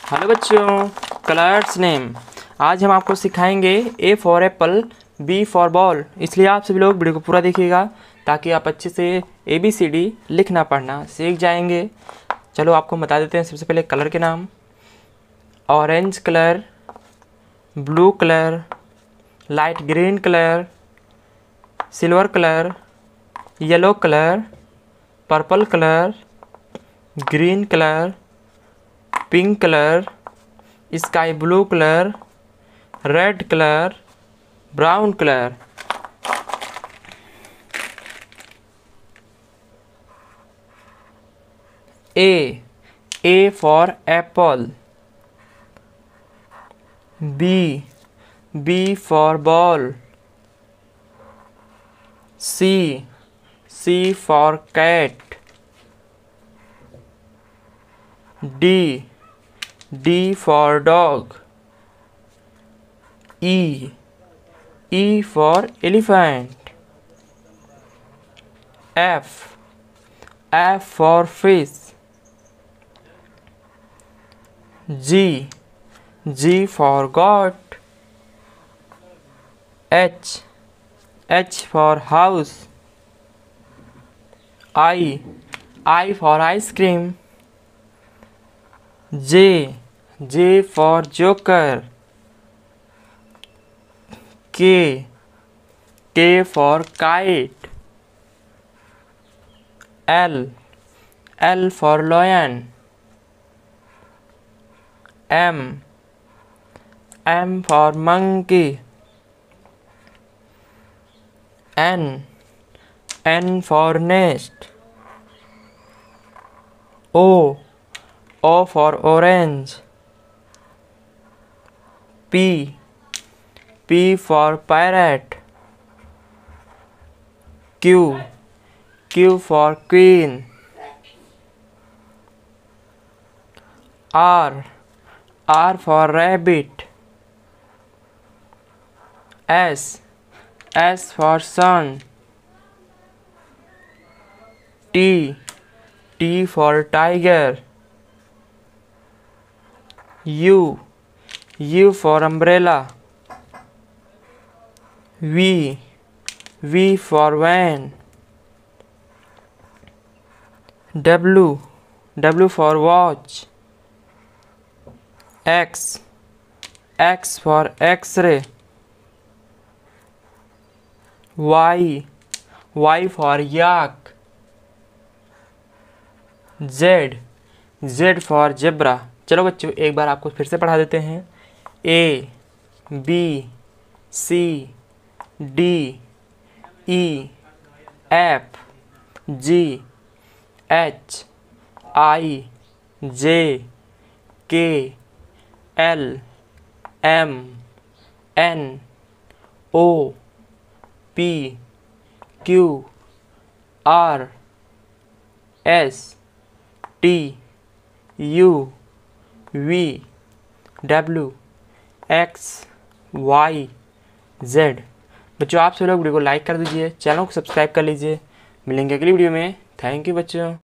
Hello बच्चों, colours name. आज हम आपको सिखाएंगे A for apple, B for ball. इसलिए आप सभी लोग वीडियो को पूरा देखिएगा ताकि आप अच्छे से ABCD लिखना पढ़ना सीख जाएंगे। चलो आपको बता देते हैं सबसे पहले कलर के नाम। Orange colour, blue colour, light green colour, silver colour, yellow colour, purple colour, green colour, pink colour, sky blue colour, red colour, brown colour. A for apple. B for ball. C for cat. D for dog. E for elephant. F for fish. G for goat. H for house. I for ice cream. J for joker. K for kite. L for lion. M for monkey. N for nest. O for orange. P for parrot. Q for queen. R for rabbit. S for sun. T for tiger. U for umbrella. V for van. W for watch. X for X-ray. Y for yak. Z for zebra। चलो बच्चों एक बार आपको फिर से पढ़ा देते हैं। A B C D E F G H I J K L M N O P Q R S T U V W X Y Z। बच्चों आप सभी लोग वीडियो को लाइक कर दीजिए, चैनल को सब्सक्राइब कर लीजिए। मिलेंगे अगली वीडियो में। थैंक यू बच्चों।